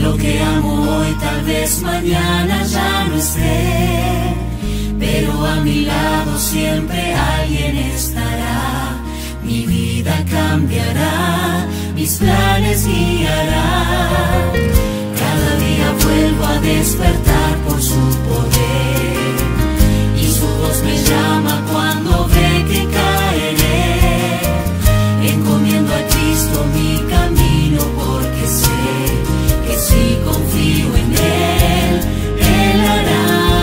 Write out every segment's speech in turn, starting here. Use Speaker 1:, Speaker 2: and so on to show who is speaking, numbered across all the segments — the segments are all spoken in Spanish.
Speaker 1: Lo que amo hoy tal vez mañana ya no esté, pero a mi lado siempre alguien estará. Mi vida cambiará, mis planes guiará. Cada día vuelvo a despertar por su poder, y su voz me llama cuando ve que caeré. Encomiendo a Cristo mi camino, porque sé que si confío en Él, Él hará.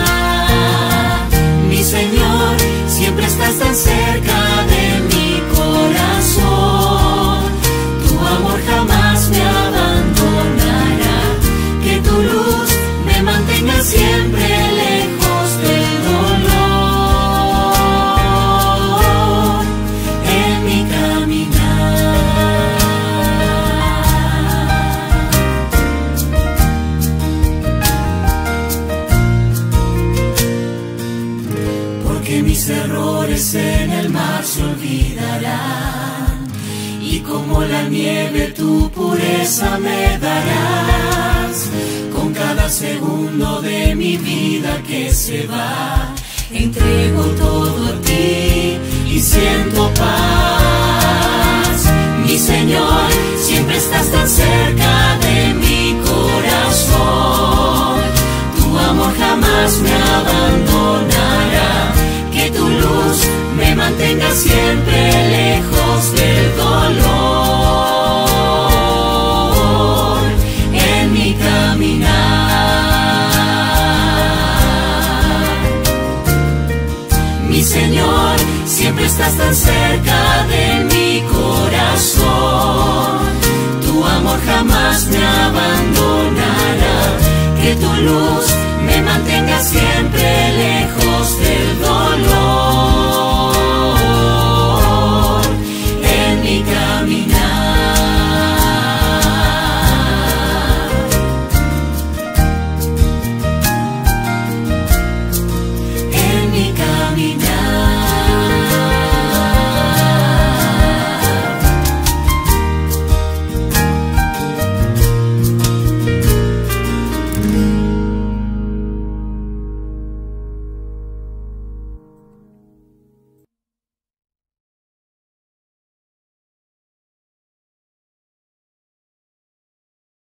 Speaker 1: Mi Señor, siempre estás tan cerca de mi corazón. Tu amor jamás me abandonará. Que tu luz me mantenga siempre lejos del dolor en mi caminar. Porque mis errores en el mar se olvidarán, y como la nieve tu pureza me darás. Con cada segundo de mi vida que se va, entrego todo a ti y siento paz. Mi Señor, siempre estás tan cerca de mi corazón. Tu amor jamás me abandonará. Que tu luz me mantenga siempre lejos del dolor en mi caminar. Mi Señor, siempre estás tan cerca de mi corazón. Tu amor jamás me abandonará. Que tu luz me mantenga siempre lejos